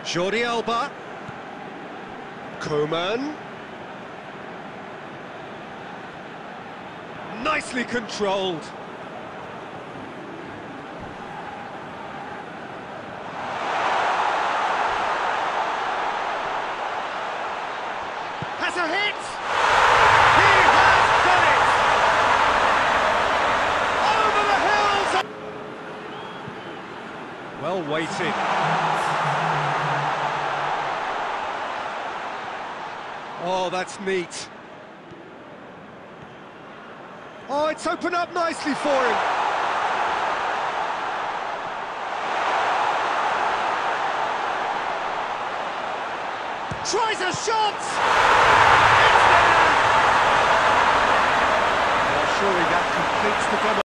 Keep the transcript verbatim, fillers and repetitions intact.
Jordi Alba. Koeman. Nicely controlled. Has a hit! He has done it! Over the hills! Well weighted. Oh, that's neat. Oh, it's opened up nicely for him. Tries a shot! It's there! Well, surely that completes the demo.